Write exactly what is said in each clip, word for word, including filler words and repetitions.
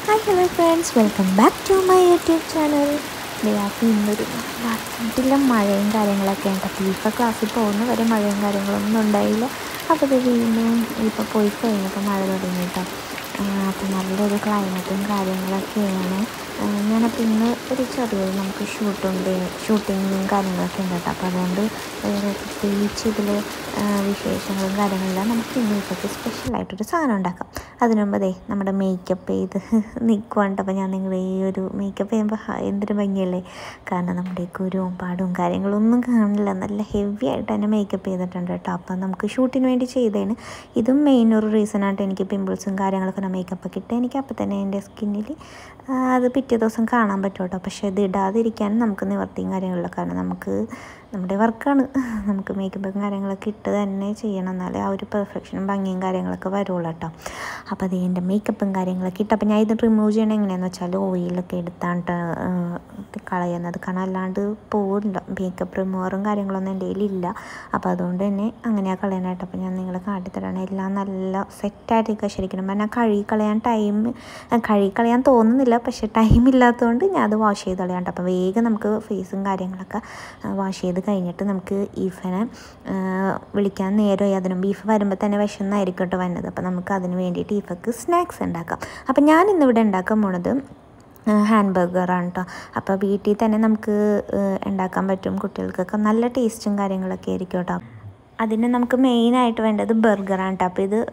Hi hello friends, welcome back to my YouTube channel. അപ്പോൾ ഇന്നൊരു നാട്ടിലെ മഴയും കാര്യങ്ങളൊക്കെ ഉണ്ട്. അപ്പോൾ ഇപ്പോൾ ക്ലാസ്സിൽ പോകുന്ന വരെ മഴയും കാര്യങ്ങളൊന്നും ഉണ്ടായില്ല. അപ്പോൾ ഇത് വീണ്ടും ഇപ്പോൾ പോയി കഴിഞ്ഞപ്പോൾ മഴ തുടങ്ങിയിട്ടോ. അപ്പോൾ നല്ലൊരു ക്ലൈമറ്റും കാര്യങ്ങളൊക്കെയാണ്. ഞാനപ്പോൾ ഇന്ന് ഒരു ചെറിയൊരു നമുക്ക് ഷൂട്ടുണ്ട് ഷൂട്ടിങ്ങും കാര്യങ്ങളൊക്കെ ഉണ്ട് കേട്ടോ. അപ്പോൾ അതുകൊണ്ട് പ്രത്യേകിച്ച് ഇതിൽ വിശേഷങ്ങളും കാര്യങ്ങളെല്ലാം നമുക്ക് ഇന്ന് ഇപ്പോഴത്തെ സ്പെഷ്യലായിട്ടൊരു സാധനം ഉണ്ടാക്കാം. അതിനു മുമ്പ് ദേ നമ്മുടെ മേക്കപ്പ് ചെയ്ത് നിൽക്കുവാണ്ട്. അപ്പോൾ ഞാൻ നിങ്ങളുടെ ഈ ഒരു മേക്കപ്പ് ചെയ്യുമ്പോൾ എന്തൊരു ഭംഗിയല്ലേ, കാരണം നമ്മുടെ ഈ കുരുവും പാടും കാര്യങ്ങളൊന്നും കാണില്ല. നല്ല ഹെവി ആയിട്ട് തന്നെ മേക്കപ്പ് ചെയ്തിട്ടുണ്ട് കേട്ടോ. അപ്പം നമുക്ക് ഷൂട്ടിന് വേണ്ടി ചെയ്തതിന് ഇതും മെയിൻ ഒരു റീസണായിട്ട് എനിക്ക് പിമ്പിൾസും കാര്യങ്ങളൊക്കെ മേക്കപ്പൊക്കെ ഇട്ട് എനിക്ക് അപ്പം തന്നെ എൻ്റെ സ്കിന്നിൽ അത് പിറ്റേ ദിവസം കാണാൻ പറ്റും കേട്ടോ. പക്ഷേ ഇത് ഇടാതിരിക്കാനും നമുക്ക് നിവർത്തിയും കാര്യങ്ങളില്ല, കാരണം നമുക്ക് നമ്മുടെ വർക്കാണ്, നമുക്ക് മേക്കപ്പും കാര്യങ്ങളൊക്കെ ഇട്ട് തന്നെ ചെയ്യണം, എന്നാലേ ആ ഒരു പെർഫെക്ഷനും ഭംഗിയും കാര്യങ്ങളൊക്കെ വരുള്ളൂ കേട്ടോ. അപ്പോൾ അത് എൻ്റെ മേക്കപ്പും കാര്യങ്ങളൊക്കെ ഇട്ട് അപ്പോൾ ഞാൻ ഇത് റിമൂവ് ചെയ്യണം എങ്ങനെയാണെന്ന് വെച്ചാൽ ഓയിലൊക്കെ എടുത്താണ്ട് കളയുന്നത്, കാരണം അല്ലാണ്ട് പോകില്ല. മേക്കപ്പ് റിമൂവറും കാര്യങ്ങളൊന്നും എൻ്റെ കയ്യിലില്ല. അപ്പോൾ അതുകൊണ്ട് തന്നെ അങ്ങനെയാണ് കളയാനായിട്ട്. അപ്പോൾ ഞാൻ നിങ്ങളെ കാട്ടിത്തരാണ്. എല്ലാം നല്ല സെറ്റായിട്ടൊക്കെ ശരിക്കും പറഞ്ഞാൽ കഴുകി കളയാൻ ടൈം കഴുകി കളയാൻ തോന്നുന്നില്ല, പക്ഷേ ടൈം ഇല്ലാത്തതുകൊണ്ട് ഞാൻ അത് വാഷ് ചെയ്ത് കളയാണ്ട്. അപ്പോൾ വേഗം നമുക്ക് ഫേസും കാര്യങ്ങളൊക്കെ വാഷ് ചെയ്ത് കഴിഞ്ഞിട്ട് നമുക്ക് ഈഫനെ വിളിക്കാൻ നേരമായി. അതിനും ബീഫ് വരുമ്പോൾ തന്നെ വിശന്നായിരിക്കും കേട്ടോ വന്നത്. അപ്പോൾ നമുക്ക് അതിന് വേണ്ടിയിട്ട് ഈഫക്ക് സ്നാക്സ് ഉണ്ടാക്കാം. അപ്പോൾ ഞാൻ ഇന്നിവിടെ ഉണ്ടാക്കാൻ പോണത് ഹാൻഡ് ബർഗറാണ് കേട്ടോ. അപ്പോൾ വീട്ടിൽ തന്നെ നമുക്ക് ഉണ്ടാക്കാൻ പറ്റും. കുട്ടികൾക്കൊക്കെ നല്ല ടേസ്റ്റും കാര്യങ്ങളൊക്കെ ആയിരിക്കും കേട്ടോ. അതിന് നമുക്ക് മെയിനായിട്ട് വേണ്ടത് ബർഗറാണ് കേട്ടോ. അപ്പോൾ ഇത്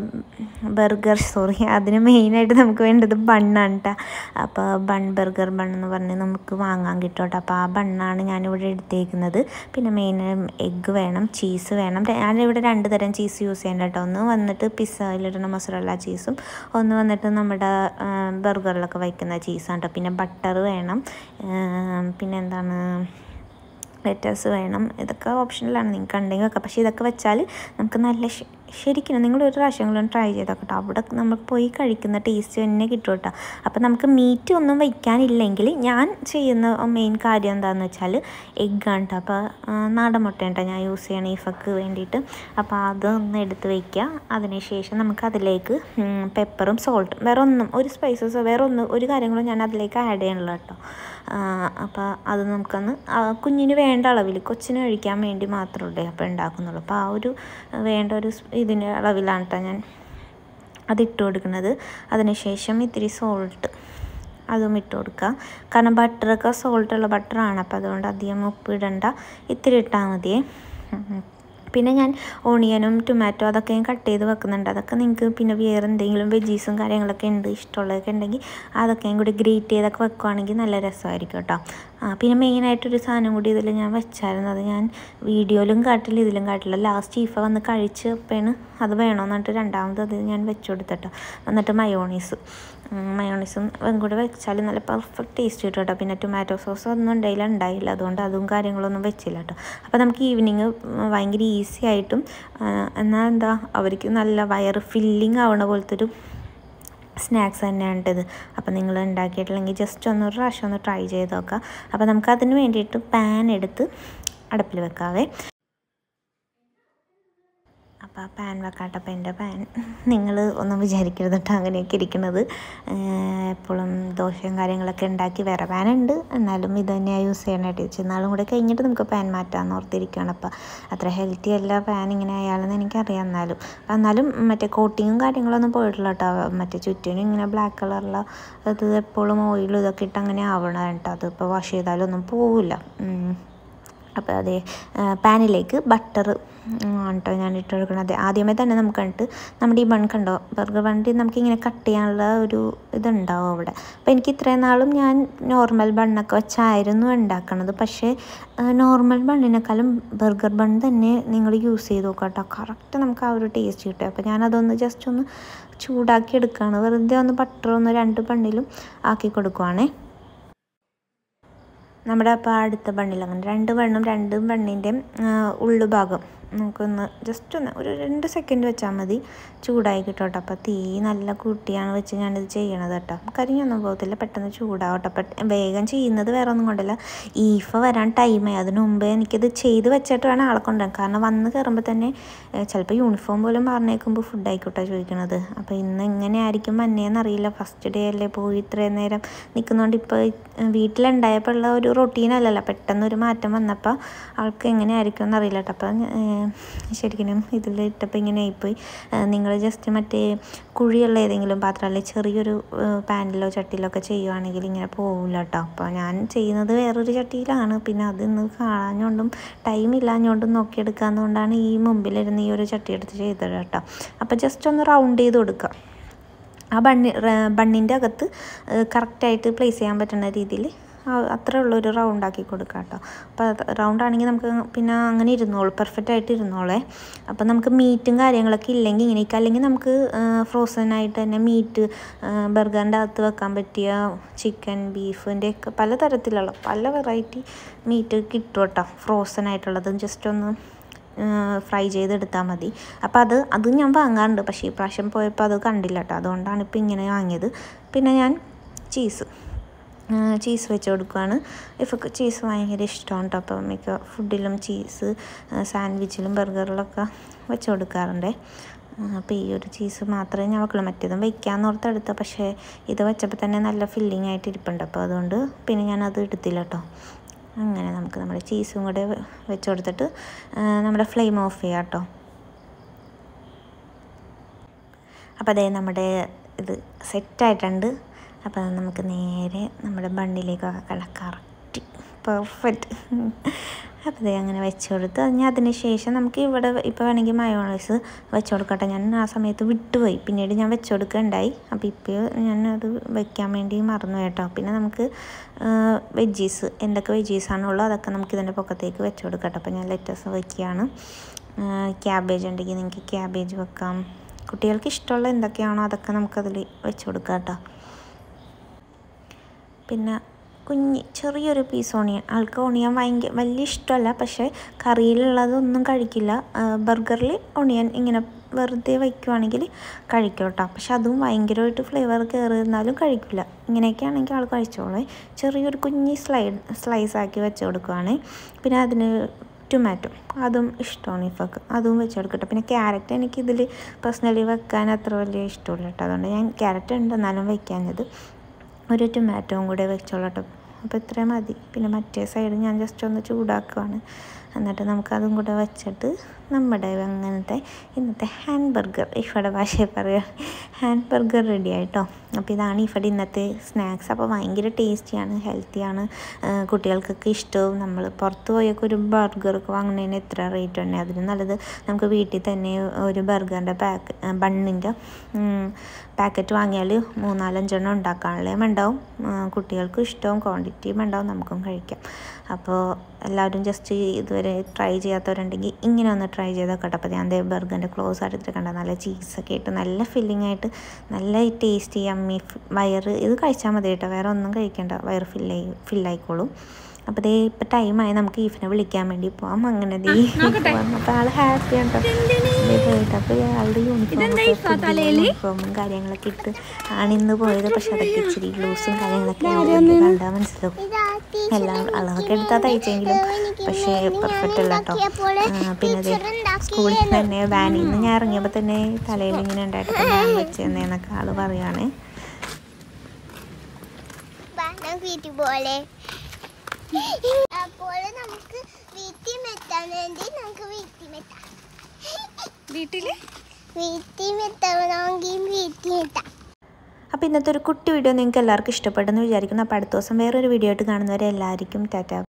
ബർഗർ സോറി അതിന് മെയിനായിട്ട് നമുക്ക് വേണ്ടത് ബണ്ണാണ് കേട്ടോ. അപ്പോൾ ബൺ ബർഗർ ബൺ എന്ന് പറഞ്ഞ് നമുക്ക് വാങ്ങാൻ കിട്ടും കേട്ടോ. അപ്പോൾ ആ ബണ്ണാണ് ഞാനിവിടെ എടുത്തേക്കുന്നത്. പിന്നെ മെയിൻ എഗ്ഗ് വേണം, ചീസ് വേണം. ഞാനിവിടെ രണ്ട് തരം ചീസ് യൂസ് ചെയ്യേണ്ട കേട്ടോ. ഒന്ന് വന്നിട്ട് പിസ്സയിലിടുന്ന മൊസറല്ല ചീസും, ഒന്ന് വന്നിട്ട് നമ്മുടെ ബർഗറിലൊക്കെ വയ്ക്കുന്ന ചീസാണ് കേട്ടോ. പിന്നെ ബട്ടർ വേണം, പിന്നെ എന്താണ് ലെറ്റസ് വേണം. ഇതൊക്കെ ഓപ്ഷനിലാണ്, നിങ്ങൾക്ക് ഉണ്ടെങ്കിൽ വെക്കാം. പക്ഷേ ഇതൊക്കെ വെച്ചാൽ നമുക്ക് നല്ല ശരിക്കും നിങ്ങളൊരു പ്രാവശ്യങ്ങളും ട്രൈ ചെയ്താൽ കേട്ടോ. അവിടെ നമുക്ക് പോയി കഴിക്കുന്ന ടേസ്റ്റ് തന്നെ കിട്ടും കേട്ടോ. അപ്പോൾ നമുക്ക് മീറ്റ് ഒന്നും വയ്ക്കാനില്ലെങ്കിൽ ഞാൻ ചെയ്യുന്ന മെയിൻ കാര്യം എന്താണെന്ന് വെച്ചാൽ എഗ്ഗാണ് കേട്ടോ. അപ്പോൾ നാടൻ മുട്ടയാണ് കേട്ടോ ഞാൻ യൂസ് ചെയ്യണം ഈഫക്ക് വേണ്ടിയിട്ട്. അപ്പോൾ അതൊന്ന് എടുത്ത് വയ്ക്കുക. അതിനുശേഷം നമുക്ക് അതിലേക്ക് പെപ്പറും സോൾട്ടും, വേറെ ഒന്നും ഒരു സ്പൈസസോ വേറെ ഒന്നും ഒരു കാര്യങ്ങളും ഞാൻ അതിലേക്ക് ആഡ് ചെയ്യണല്ലോ കേട്ടോ. അപ്പോൾ അത് നമുക്കൊന്ന് കുഞ്ഞിന് വേണ്ട അളവിൽ, കൊച്ചിന് കഴിക്കാൻ വേണ്ടി മാത്രമേ അപ്പോൾ ഉണ്ടാക്കുന്നുള്ളൂ. അപ്പോൾ ആ ഒരു വേണ്ട ഒരു ഇതിൻ്റെ അളവിലാണ് കേട്ടോ ഞാൻ അതിട്ട് കൊടുക്കുന്നത്. അതിനുശേഷം ഇത്തിരി സോൾട്ട് അതും ഇട്ട് കൊടുക്കുക, കാരണം ബട്ടറൊക്കെ സോൾട്ടുള്ള ബട്ടറാണ്. അപ്പോൾ അതുകൊണ്ട് അധികം ഉപ്പ് ഇടണ്ട, ഇത്തിരി ഇട്ടാൽ മതിയേ. പിന്നെ ഞാൻ ഓണിയനും ടൊമാറ്റോ അതൊക്കെ ഞാൻ കട്ട് ചെയ്ത് വെക്കുന്നുണ്ട്. അതൊക്കെ നിങ്ങൾക്ക് പിന്നെ വേറെ എന്തെങ്കിലും വെജീസും കാര്യങ്ങളൊക്കെ ഉണ്ട് ഇഷ്ടമുള്ളതൊക്കെ ഉണ്ടെങ്കിൽ അതൊക്കെയും കൂടി ഗ്രേറ്റ് ചെയ്തൊക്കെ വെക്കുകയാണെങ്കിൽ നല്ല രസമായിരിക്കും കേട്ടോ. പിന്നെ മെയിനായിട്ടൊരു സാധനം കൂടി ഇതിൽ ഞാൻ വെച്ചായിരുന്നു, അത് ഞാൻ വീഡിയോയിലും കാട്ടില്ല ഇതിലും കാട്ടില്ല. ലാസ്റ്റ് ഈഫ വന്ന് കഴിച്ചപ്പോഴാണ് അത് വേണമെന്ന് പറഞ്ഞിട്ട് രണ്ടാമത് അത് ഞാൻ വെച്ച് കൊടുത്തിട്ടോ. എന്നിട്ട് മയോണീസ് മയോണീസും കൂടെ വെച്ചാൽ നല്ല പെർഫെക്റ്റ് ടേസ്റ്റ് കിട്ടും കേട്ടോ. പിന്നെ ടൊമാറ്റോ സോസ് ഒന്നും ഉണ്ടായില്ല ഉണ്ടായില്ല അതുകൊണ്ട് അതും കാര്യങ്ങളൊന്നും വെച്ചില്ല കേട്ടോ. അപ്പോൾ നമുക്ക് ഈവനിങ് ഭയങ്കര ഈസി ആയിട്ടും എന്നാൽ എന്താ അവർക്ക് നല്ല വയറ് ഫില്ലിങ് ആവണ പോലത്തെ ഒരു സ്നാക്സ് തന്നെയാണ് ഇത്. അപ്പോൾ നിങ്ങൾ ഉണ്ടാക്കിയിട്ടില്ലെങ്കിൽ ജസ്റ്റ് ഒന്ന് ഒരു പ്രാവശ്യം ഒന്ന് ട്രൈ ചെയ്ത് നോക്കാം. അപ്പോൾ നമുക്ക് അതിന് വേണ്ടിയിട്ട് പാൻ എടുത്ത് അടുപ്പിൽ വെക്കാവേ. അപ്പോൾ ആ പാൻ വെക്കാട്ടെ. അപ്പോൾ എൻ്റെ പാൻ നിങ്ങൾ ഒന്നും വിചാരിക്കരുത് കേട്ടോ അങ്ങനെയൊക്കെ ഇരിക്കുന്നത്. എപ്പോഴും ദോശയും കാര്യങ്ങളൊക്കെ ഉണ്ടാക്കി വേറെ പാനുണ്ട്, എന്നാലും ഇത് തന്നെയാണ് യൂസ് ചെയ്യാനായിട്ട് വെച്ച് നാളും കൂടെ കഴിഞ്ഞിട്ട് നമുക്ക് പാൻ മാറ്റാമെന്ന് ഓർത്തിരിക്കുകയാണ്. അപ്പോൾ അത്ര ഹെൽത്തി അല്ല പാൻ ഇങ്ങനെ ആയാലെന്ന് എനിക്കറിയാം. എന്നാലും എന്നാലും മറ്റേ കോട്ടിങ്ങും കാര്യങ്ങളൊന്നും പോയിട്ടില്ല കേട്ടോ. മറ്റേ ചുറ്റിനും ഇങ്ങനെ ബ്ലാക്ക് കളറുള്ള അത് എപ്പോഴും ഓയിലും ഇതൊക്കെ ഇട്ട് അങ്ങനെ ആവണം കേട്ടോ. അതിപ്പോൾ വാഷ് ചെയ്താലൊന്നും പോവില്ല. അപ്പോൾ അതേ പാനിലേക്ക് ബട്ടർ കേട്ടോ ഞാൻ ഇട്ട് കൊടുക്കുന്നത്. ആദ്യമേ തന്നെ നമുക്ക് കണ്ടിട്ട് നമ്മുടെ ഈ ബൺ കണ്ടോ, ബർഗർ ബണ്ണിൽ നമുക്കിങ്ങനെ കട്ട് ചെയ്യാനുള്ള ഒരു ഇതുണ്ടാവും അവിടെ. അപ്പോൾ എനിക്ക് ഇത്രയും നാളും ഞാൻ നോർമൽ ബണ്ണൊക്കെ വെച്ചായിരുന്നു ഉണ്ടാക്കണത്. പക്ഷേ നോർമൽ ബണ്ണിനേക്കാളും ബർഗർ ബൺ തന്നെ നിങ്ങൾ യൂസ് ചെയ്ത് നോക്കാം കേട്ടോ. കറക്റ്റ് നമുക്ക് ആ ഒരു ടേസ്റ്റ് കിട്ടും. അപ്പോൾ ഞാനതൊന്ന് ജസ്റ്റ് ഒന്ന് ചൂടാക്കി എടുക്കുകയാണ്. വെറുതെ ഒന്ന് ബട്ടർ ഒന്ന് രണ്ട് ബണ്ണിലും ആക്കി കൊടുക്കുവാണേ. നമ്മുടെ അപ്പോൾ അടുത്ത ബണ്ണിൽ അങ്ങനെ രണ്ട് ബണ്ണും രണ്ട് ബണ്ണിൻ്റെ ഉള്ളുഭാഗം നമുക്കൊന്ന് ജസ്റ്റ് ഒന്ന് ഒരു രണ്ട് സെക്കൻഡ് വെച്ചാൽ മതി, ചൂടായി കിട്ടും കേട്ടോ. അപ്പോൾ തീ നല്ല കൂട്ടിയാണ് വെച്ച് ഞാനിത് ചെയ്യണത് കേട്ടോ. കരിഞ്ഞൊന്നും പോകത്തില്ല, പെട്ടെന്ന് ചൂടാവും കേട്ടോ. പെട്ടെന്ന് വേഗം ചെയ്യുന്നത് വേറെ ഒന്നും കൊണ്ടല്ല, ഈഫ വരാൻ ടൈമായി. അതിന് മുമ്പേ എനിക്കിത് ചെയ്ത് വെച്ചിട്ട് വേണം ആളെ കൊണ്ടുവരാൻ. കാരണം വന്ന് കയറുമ്പോൾ തന്നെ ചിലപ്പോൾ യൂണിഫോം പോലും പറഞ്ഞേക്കുമ്പോൾ ഫുഡ് ആയിക്കോട്ടെ ചോദിക്കണത്. അപ്പോൾ ഇന്ന് എങ്ങനെ ആയിരിക്കും മന്നേന്നറിയില്ല, ഫസ്റ്റ് ഡേ അല്ലേ, പോയി ഇത്രയും നേരം നിൽക്കുന്നതുകൊണ്ട് ഇപ്പോൾ വീട്ടിലുണ്ടായപ്പോൾ ഉള്ള ഒരു റൊട്ടീനല്ലല്ലോ, പെട്ടെന്നൊരു മാറ്റം വന്നപ്പോൾ ആൾക്ക് എങ്ങനെ ആയിരിക്കും എന്നറിയില്ല കേട്ടോ. അപ്പം ശരിക്കും ഇതിലിട്ടപ്പോൾ ഇങ്ങനെ ആയിപ്പോയി. നിങ്ങൾ ജസ്റ്റ് മറ്റേ കുഴിയുള്ള ഏതെങ്കിലും പാത്രം അല്ലെങ്കിൽ ചെറിയൊരു പാനിലോ ചട്ടിയിലോ ഒക്കെ ചെയ്യുവാണെങ്കിൽ ഇങ്ങനെ പോകില്ല കേട്ടോ. അപ്പോൾ ഞാൻ ചെയ്യുന്നത് വേറൊരു ചട്ടിയിലാണ്, പിന്നെ അതിന്ന് കാണാഞ്ഞോണ്ടും ടൈം ഇല്ലാഞ്ഞോണ്ടും നോക്കിയെടുക്കാവുന്നതുകൊണ്ടാണ് ഈ മുമ്പിലിരുന്ന് ഈ ഒരു ചട്ടി എടുത്ത് ചെയ്തത് കേട്ടോ. അപ്പോൾ ജസ്റ്റ് ഒന്ന് റൗണ്ട് ചെയ്ത് കൊടുക്കുക. ആ ബണ്ണി ബണ്ണിൻ്റെ അകത്ത് കറക്റ്റായിട്ട് പ്ലേസ് ചെയ്യാൻ പറ്റുന്ന രീതിയിൽ അത്ര ഉള്ളൊരു റൗണ്ടാക്കി കൊടുക്കുക കേട്ടോ. അപ്പോൾ റൗണ്ടാണെങ്കിൽ നമുക്ക് പിന്നെ അങ്ങനെ ഇരുന്നോളൂ, പെർഫെക്റ്റ് ആയിട്ട് ഇരുന്നോളേ. അപ്പോൾ നമുക്ക് മീറ്റും കാര്യങ്ങളൊക്കെ ഇല്ലെങ്കിൽ ഇങ്ങനെയൊക്കെ, അല്ലെങ്കിൽ നമുക്ക് ഫ്രോസനായിട്ട് തന്നെ മീറ്റ് ബർഗറിൻ്റെ അകത്ത് വെക്കാൻ പറ്റിയ ചിക്കൻ ബീഫിൻ്റെ ഒക്കെ പലതരത്തിലുള്ള പല വെറൈറ്റി മീറ്റ് കിട്ടും കേട്ടോ, ഫ്രോസനായിട്ടുള്ളത്. ജസ്റ്റ് ഒന്ന് ഫ്രൈ ചെയ്തെടുത്താൽ മതി. അപ്പോൾ അത് അത് ഞാൻ വാങ്ങാറുണ്ട്, പക്ഷേ ഈ പ്രാവശ്യം പോയപ്പോൾ അത് കണ്ടില്ല കേട്ടോ, അതുകൊണ്ടാണ് ഇപ്പോൾ ഇങ്ങനെ വാങ്ങിയത്. പിന്നെ ഞാൻ ചീസ് ചീസ് വെച്ച് കൊടുക്കുകയാണ്. ഇവർക്ക് ചീസ് ഭയങ്കര ഇഷ്ടമാണ് കേട്ടോ. അപ്പോൾ മിക്ക ഫുഡിലും ചീസ് സാൻഡ്വിച്ചിലും ബർഗറിലൊക്കെ വെച്ച് കൊടുക്കാറുണ്ട്. അപ്പോൾ ഈ ഒരു ചീസ് മാത്രമേ ഞാൻ വെക്കുള്ളൂ, മറ്റേതും വയ്ക്കാമെന്ന് ഓർത്തെടുത്ത, പക്ഷേ ഇത് വെച്ചപ്പോൾ തന്നെ നല്ല ഫില്ലിംഗ് ആയിട്ട് ഇരിപ്പുണ്ട്. അപ്പോൾ അതുകൊണ്ട് പിന്നെ ഞാനത് എടുത്തില്ല കേട്ടോ. അങ്ങനെ നമുക്ക് നമ്മുടെ ചീസും കൂടെ വെച്ച് കൊടുത്തിട്ട് നമ്മുടെ ഫ്ലെയിം ഓഫ് ചെയ്യാം കേട്ടോ. അപ്പോൾ അതേ നമ്മുടെ ഇത് സെറ്റായിട്ടുണ്ട്. അപ്പോൾ നമുക്ക് നേരെ നമ്മുടെ ബണ്ണിലേക്കൊക്കെ കടക്കാം, കറക്റ്റ് പെർഫെക്റ്റ്. അപ്പോൾ അതേ അങ്ങനെ വെച്ച് കൊടുത്ത് ഞാൻ അതിന് ശേഷം നമുക്ക് ഇവിടെ ഇപ്പോൾ വേണമെങ്കിൽ മയോണൈസ് വെച്ച് കൊടുക്കട്ടെ. ഞാൻ ആ സമയത്ത് വിട്ടുപോയി, പിന്നീട് ഞാൻ വെച്ച് കൊടുക്കുകയുണ്ടായി. അപ്പോൾ ഇപ്പോൾ ഞാൻ അത് വെക്കാൻ വേണ്ടി മറന്നു കേട്ടോ. പിന്നെ നമുക്ക് വെജീസ് എന്തൊക്കെ വെജീസാണുള്ളൂ അതൊക്കെ നമുക്ക് ഇതിൻ്റെ പൊക്കത്തേക്ക് വെച്ച് കൊടുക്കട്ടെ. അപ്പോൾ ഞാൻ ലെറ്റസ് വയ്ക്കുകയാണ്. ക്യാബേജ് ഉണ്ടെങ്കിൽ നിങ്ങൾക്ക് ക്യാബേജ് വെക്കാം, കുട്ടികൾക്ക് ഇഷ്ടമുള്ള എന്തൊക്കെയാണോ അതൊക്കെ നമുക്കതിൽ വെച്ച് കൊടുക്കാം കേട്ടോ. പിന്നെ കുഞ്ഞ് ചെറിയൊരു പീസ് ഓണിയൻ, ആൾക്ക് ഓണിയൻ ഭയങ്കര വലിയ ഇഷ്ടമല്ല, പക്ഷേ കറിയിലുള്ളതൊന്നും കഴിക്കില്ല. ബർഗറിൽ ഓണിയൻ ഇങ്ങനെ വെറുതെ വയ്ക്കുവാണെങ്കിൽ കഴിക്കും കേട്ടോ. പക്ഷെ അതും ഭയങ്കരമായിട്ട് ഫ്ലേവർ കയറുന്നാലും കഴിക്കില്ല. ഇങ്ങനെയൊക്കെ ആണെങ്കിൽ ആൾ കഴിച്ചോളേ. ചെറിയൊരു കുഞ്ഞി സ്ലൈഡ് സ്ലൈസാക്കി വെച്ച് കൊടുക്കുവാണ്. പിന്നെ അതിന് ടൊമാറ്റോ അതും ഇഷ്ടമാണ് ഇഫക്ക്, അതും വെച്ച് കൊടുക്കട്ടെ. പിന്നെ ക്യാരറ്റ് എനിക്കിതിൽ പേഴ്സണലി വെക്കാൻ അത്ര വലിയ ഇഷ്ടമില്ല കേട്ടോ, അതുകൊണ്ട് ഞാൻ ക്യാരറ്റ് ഉണ്ട് എന്നാലും വയ്ക്കാഞ്ഞത്. ഒരു ടൊമാറ്റോയും കൂടെ വെച്ചോളട്ടോ. അപ്പോൾ ഇത്രയും മതി. പിന്നെ മറ്റേ സൈഡ് ഞാൻ ജസ്റ്റ് ഒന്ന് ചൂടാക്കുവാണ്. എന്നിട്ട് നമുക്കതും കൂടെ വെച്ചിട്ട് നമ്മുടെ അങ്ങനത്തെ ഇന്നത്തെ ഹാൻഡ് ബർഗർ, ഇഫയുടെ ഭാഷയിൽ പറയുക ഹാൻഡ് ബർഗർ റെഡി ആയിട്ടോ. അപ്പോൾ ഇതാണ് ഇഫയുടെ ഇന്നത്തെ സ്നാക്സ്. അപ്പോൾ ഭയങ്കര ടേസ്റ്റിയാണ്, ഹെൽത്തിയാണ്, കുട്ടികൾക്കൊക്കെ ഇഷ്ടവും. നമ്മൾ പുറത്ത് പോയൊക്കെ ഒരു ബർഗറൊക്കെ വാങ്ങുന്നതിന് എത്ര റേറ്റ് തന്നെ, അതിന് നല്ലത് നമുക്ക് വീട്ടിൽ തന്നെ ഒരു ബർഗറിൻ്റെ പാക്ക് ബണ്ണിൻ്റെ പാക്കറ്റ് വാങ്ങിയാൽ മൂന്നാലഞ്ചെണ്ണം ഉണ്ടാക്കാനുള്ളതും ഉണ്ടാവും, കുട്ടികൾക്കും ഇഷ്ടവും ക്വാണ്ടിറ്റിയും ഉണ്ടാവും, നമുക്കും കഴിക്കാം. അപ്പോൾ എല്ലാവരും ജസ്റ്റ് ഇതുവരെ ട്രൈ ചെയ്യാത്തവരുണ്ടെങ്കിൽ ഇങ്ങനെ ഒന്ന് ട്രൈ ചെയ്ത് നോക്കട്ടെ. അപ്പോൾ ഞാൻ ദേ ബർഗറിൻ്റെ ക്ലോസ് എടുത്തിട്ട് കണ്ട നല്ല ചീസൊക്കെ ഇട്ട് നല്ല ഫില്ലിംഗ് ആയിട്ട് നല്ല ടേസ്റ്റ് യമ്മി. വയറ് ഇത് കഴിച്ചാൽ മതി കേട്ടോ, വേറെ ഒന്നും കഴിക്കേണ്ട, വയറ് ഫില്ലായി ഫില്ലായിക്കോളും. അപ്പോൾ ദേ ഇപ്പം ടൈമായി നമുക്ക് ഈഫിനെ വിളിക്കാൻ വേണ്ടി പോവാം. അങ്ങനെ ദേ അപ്പോൾ ആൾ ഹാപ്പിയാണ് കേട്ടോ പോയിട്ട്. അപ്പോൾ ആളുടെ യൂണിഫോം യൂണിഫോമും കാര്യങ്ങളൊക്കെ ഇട്ട് ആണിന്ന് പോയത്. പക്ഷെ അതൊക്കെ ഇച്ചിരി ലൂസും കാര്യങ്ങളൊക്കെ കണ്ടാൽ മനസ്സിലാവും. എല്ലാം അളവൊക്കെ എടുത്താൽ തയ്ച്ചെങ്കിലും പക്ഷേ പെർഫെക്റ്റ് അല്ല കേട്ടോ. പിന്നെ അതെ സ്കൂളിൽ തന്നെ വാനിൽ നിന്ന് ഞാൻ ഇറങ്ങിയപ്പോൾ തന്നെ തലയിൽ ഇങ്ങനെ ഉണ്ടായിട്ട് ഞാൻ വെച്ചെന്നൊക്കെ ആൾ പറയുകയാണ്. അപ്പോൾ ഇന്നത്തെ ഒരു കുട്ടി വീഡിയോ നിങ്ങൾക്ക് എല്ലാവർക്കും ഇഷ്ടപ്പെട്ടെന്ന് വിചാരിക്കുന്നു. അപ്പോൾ അടുത്ത ദിവസം വേറൊരു വീഡിയോ ആയിട്ട് കാണുന്നവരെ എല്ലാവർക്കും ടാറ്റ.